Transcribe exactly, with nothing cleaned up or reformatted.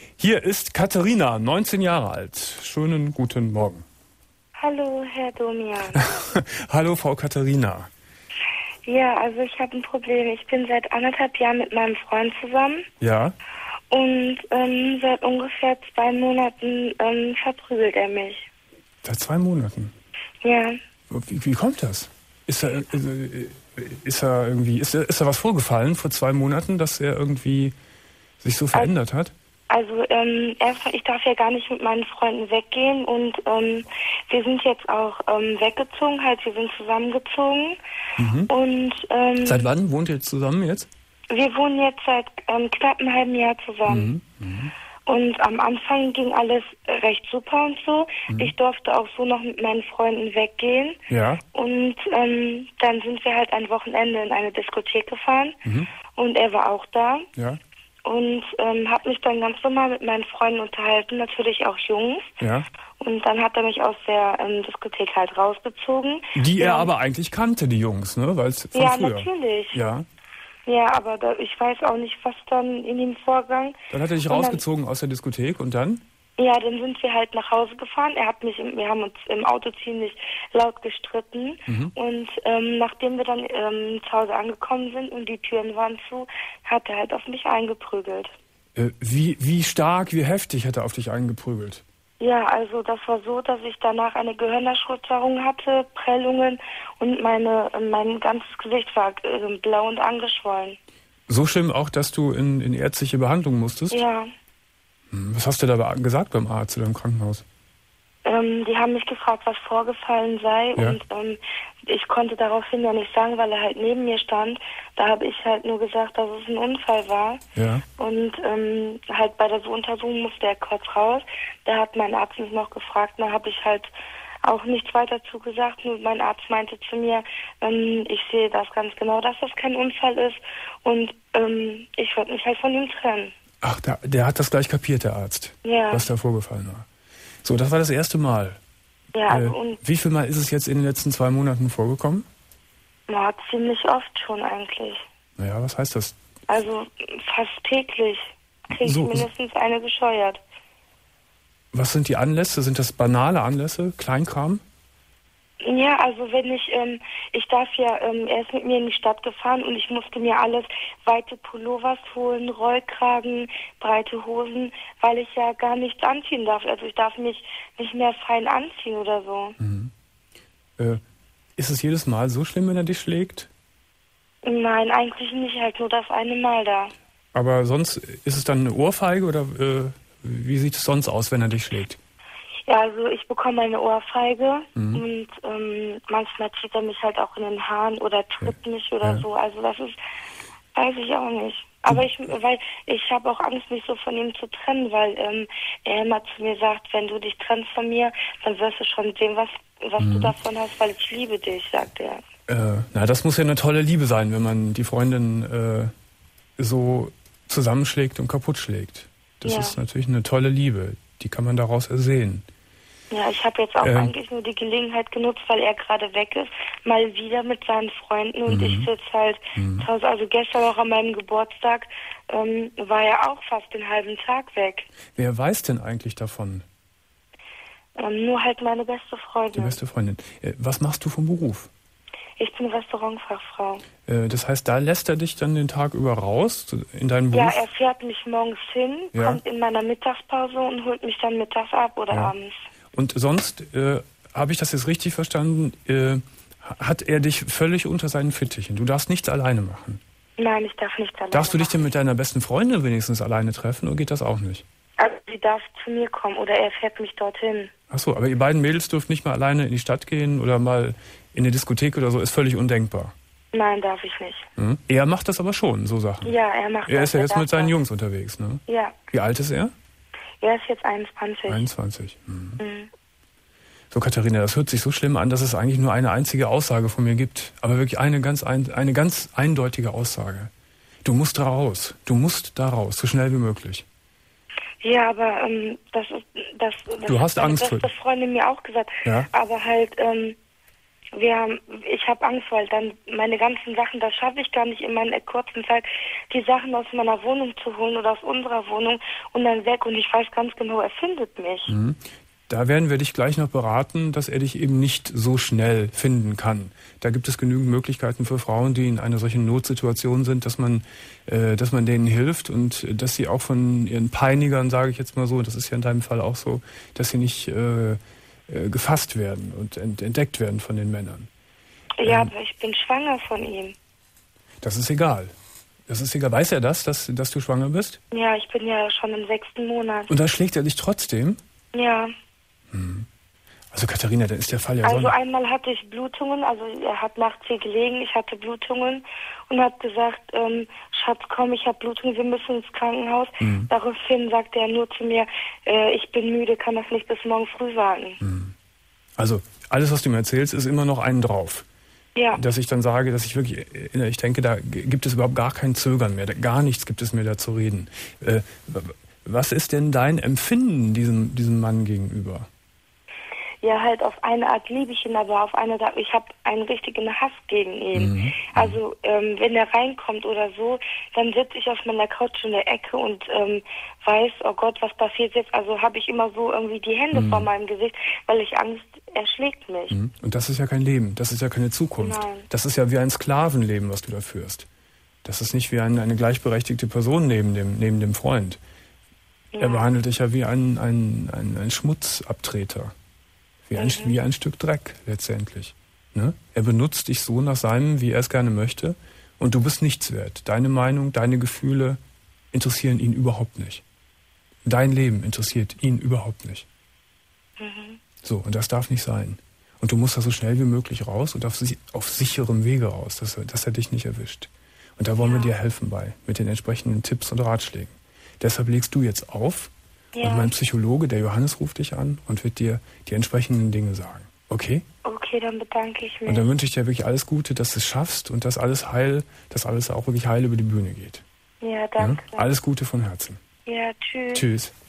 Hier ist Katharina, neunzehn Jahre alt. Schönen guten Morgen. Hallo, Herr Domian. Hallo, Frau Katharina. Ja, also ich habe ein Problem. Ich bin seit anderthalb Jahren mit meinem Freund zusammen. Ja? Und ähm, seit ungefähr zwei Monaten ähm, verprügelt er mich. Seit zwei Monaten? Ja. Wie, wie kommt das? Ist da, ist, ist da irgendwie, ist da, ist da was vorgefallen vor zwei Monaten, dass er irgendwie sich so verändert hat? Also ähm, erstmal, ich darf ja gar nicht mit meinen Freunden weggehen und ähm, wir sind jetzt auch ähm, weggezogen, halt wir sind zusammengezogen. Mhm. Und ähm, seit wann wohnt ihr zusammen jetzt? Wir wohnen jetzt seit ähm, knapp einem halben Jahr zusammen. Mhm. Mhm. Und am Anfang ging alles recht super und so. Mhm. Ich durfte auch so noch mit meinen Freunden weggehen. Ja. Und ähm, dann sind wir halt ein Wochenende in eine Diskothek gefahren. Mhm. Und er war auch da. Ja. Und ähm, habe mich dann ganz normal mit meinen Freunden unterhalten, natürlich auch Jungs. Ja. Und dann hat er mich aus der ähm, Diskothek halt rausgezogen. Die ja. er aber eigentlich kannte, die Jungs, ne? Weil's von ja, früher. natürlich. Ja. Ja, aber da, ich weiß auch nicht, was dann in ihm vorgang. Dann hat er dich und rausgezogen dann, aus der Diskothek und dann? Ja, dann sind wir halt nach Hause gefahren. Er hat mich, im, wir haben uns im Auto ziemlich laut gestritten. Mhm. Und ähm, nachdem wir dann ähm, zu Hause angekommen sind und die Türen waren zu, hat er halt auf mich eingeprügelt. Äh, wie, wie stark, wie heftig hat er auf dich eingeprügelt? Ja, also das war so, dass ich danach eine Gehirnerschütterung hatte, Prellungen und meine, mein ganzes Gesicht war äh, blau und angeschwollen. So schlimm auch, dass du in, in ärztliche Behandlung musstest? Ja. Was hast du da gesagt beim Arzt oder im Krankenhaus? Ähm, die haben mich gefragt, was vorgefallen sei Ja. und ähm, ich konnte daraufhin ja nicht sagen, weil er halt neben mir stand. Da habe ich halt nur gesagt, dass es ein Unfall war. Ja. Und ähm, halt bei der Untersuchung musste er kurz raus. Da hat mein Arzt mich noch gefragt, da habe ich halt auch nichts weiter zugesagt. Nur mein Arzt meinte zu mir, ähm, ich sehe das ganz genau, dass das kein Unfall ist und ähm, ich wollte mich halt von ihm trennen. Ach, der, der hat das gleich kapiert, der Arzt, ja. was da vorgefallen war. So, das war das erste Mal. Ja, also äh, und wie viel Mal ist es jetzt in den letzten zwei Monaten vorgekommen? ja, ziemlich oft schon eigentlich. Naja, was heißt das? Also fast täglich kriege ich So, mindestens eine gescheuert. Was sind die Anlässe? Sind das banale Anlässe? Kleinkram? Ja, also wenn ich, ähm, ich darf ja, ähm, er ist mit mir in die Stadt gefahren und ich musste mir alles, weite Pullovers holen, Rollkragen, breite Hosen, weil ich ja gar nichts anziehen darf. Also ich darf mich nicht mehr fein anziehen oder so. Mhm. Äh, ist es jedes Mal so schlimm, wenn er dich schlägt? Nein, eigentlich nicht, halt nur das eine Mal da. Aber sonst, ist es dann eine Ohrfeige oder äh, wie sieht es sonst aus, wenn er dich schlägt? Ja, also ich bekomme eine Ohrfeige Mhm. und ähm, manchmal zieht er mich halt auch in den Haaren oder tritt Ja. mich oder Ja. so. Also das ist, weiß ich auch nicht. Aber ich, weil ich habe auch Angst, mich so von ihm zu trennen, weil ähm, er immer zu mir sagt, wenn du dich trennst von mir, dann wirst du schon sehen, was, was Mhm. du davon hast, weil ich liebe dich, sagt er. Äh, na, das muss ja eine tolle Liebe sein, wenn man die Freundin äh, so zusammenschlägt und kaputt schlägt. Das Ja. ist natürlich eine tolle Liebe. Die kann man daraus ersehen. Ja, ich habe jetzt auch Ähm. eigentlich nur die Gelegenheit genutzt, weil er gerade weg ist, mal wieder mit seinen Freunden und Mhm. ich sitze halt Mhm. zu Hause. Also gestern auch an meinem Geburtstag ähm, war er auch fast den halben Tag weg. Wer weiß denn eigentlich davon? Ähm, nur halt meine beste Die Freundin. beste Freundin. Äh, was machst du vom Beruf? Ich bin Restaurantfachfrau. Äh, das heißt, da lässt er dich dann den Tag über raus zu- in deinen Ja, Beruf? er fährt mich morgens hin, Ja. kommt in meiner Mittagspause und holt mich dann mittags ab oder Ja. abends. Und sonst, äh, habe ich das jetzt richtig verstanden, äh, hat er dich völlig unter seinen Fittichen. Du darfst nichts alleine machen. Nein, ich darf nicht alleine Darfst du dich machen. denn mit deiner besten Freundin wenigstens alleine treffen oder geht das auch nicht? Also sie darf zu mir kommen oder er fährt mich dorthin. Ach so, aber ihr beiden Mädels dürft nicht mal alleine in die Stadt gehen oder mal in eine Diskothek oder so, ist völlig undenkbar. Nein, darf ich nicht. Hm? Er macht das aber schon, so Sachen. Ja, er macht Er das. ist ja jetzt darf mit seinen das. Jungs unterwegs, ne? Ja, Wie alt ist er? er ist jetzt einundzwanzig. einundzwanzig. Mhm. Mhm. So, Katharina, das hört sich so schlimm an, dass es eigentlich nur eine einzige Aussage von mir gibt. Aber wirklich eine ganz, ein, eine ganz eindeutige Aussage. Du musst da raus. Du musst da raus, so schnell wie möglich. Ja, aber ähm, das ist das, das Du hast hat meine Angst vor- beste Freundin mir auch gesagt. Ja. Aber halt, ähm, wir haben, ich habe Angst, weil dann meine ganzen Sachen, das schaffe ich gar nicht in meiner kurzen Zeit, die Sachen aus meiner Wohnung zu holen oder aus unserer Wohnung und dann weg und ich weiß ganz genau, er findet mich. Mhm. Da werden wir dich gleich noch beraten, dass er dich eben nicht so schnell finden kann. Da gibt es genügend Möglichkeiten für Frauen, die in einer solchen Notsituation sind, dass man, äh, dass man denen hilft und dass sie auch von ihren Peinigern, sage ich jetzt mal so, das ist ja in deinem Fall auch so, dass sie nicht äh, äh, gefasst werden und ent- entdeckt werden von den Männern. Ja, Ähm, aber ich bin schwanger von ihm. Das ist egal. Das ist egal. Weiß er das, dass, dass du schwanger bist? Ja, ich bin ja schon im sechsten Monat. Und da schlägt er dich trotzdem? Ja. Hm. Also Katharina, dann ist der Fall ja Also so. einmal hatte ich Blutungen, also er hat nachts hier gelegen, ich hatte Blutungen und hat gesagt, ähm, Schatz, komm, ich habe Blutungen, wir müssen ins Krankenhaus. Mhm. Daraufhin sagte er nur zu mir, äh, ich bin müde, kann das nicht bis morgen früh warten. Mhm. Also alles, was du mir erzählst, ist immer noch einen drauf. Ja. Dass ich dann sage, dass ich wirklich, ich denke, da gibt es überhaupt gar kein Zögern mehr, gar nichts gibt es mehr da zu reden. Äh, was ist denn dein Empfinden diesem, diesem Mann gegenüber? Ja, halt auf eine Art liebe ich ihn, aber auf eine Art, ich habe einen richtigen Hass gegen ihn. Mhm. Also ähm, wenn er reinkommt oder so, dann sitze ich auf meiner Couch in der Ecke und ähm, weiß, oh Gott, was passiert jetzt? Also habe ich immer so irgendwie die Hände mhm. vor meinem Gesicht, weil ich Angst, er schlägt mich. Mhm. Und das ist ja kein Leben, das ist ja keine Zukunft. Nein. Das ist ja wie ein Sklavenleben, was du da führst. Das ist nicht wie ein, eine gleichberechtigte Person neben dem, neben dem Freund. Ja. Er behandelt dich ja wie ein, ein, ein, ein Schmutzabtreter. Wie ein, mhm. wie ein Stück Dreck letztendlich. Ne? Er benutzt dich so nach seinem, wie er es gerne möchte, und du bist nichts wert. Deine Meinung, deine Gefühle interessieren ihn überhaupt nicht. Dein Leben interessiert ihn überhaupt nicht. Mhm. So, und das darf nicht sein. Und du musst da so schnell wie möglich raus und auf, auf sicherem Wege raus, dass er, dass er dich nicht erwischt. Und da wollen ja. wir dir helfen bei, mit den entsprechenden Tipps und Ratschlägen. Deshalb legst du jetzt auf. Ja. Und mein Psychologe, der Johannes, ruft dich an und wird dir die entsprechenden Dinge sagen. Okay? Okay, dann bedanke ich mich. Und dann wünsche ich dir wirklich alles Gute, dass du es schaffst und dass alles heil, dass alles auch wirklich heil über die Bühne geht. Ja, danke. Ja? Alles Gute von Herzen. Ja, tschüss. Tschüss.